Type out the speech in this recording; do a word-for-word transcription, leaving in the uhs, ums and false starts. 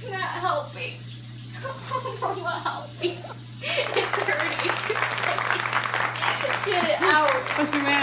It's not helping. Mama, help me. It's hurting. Get it out. What's the matter?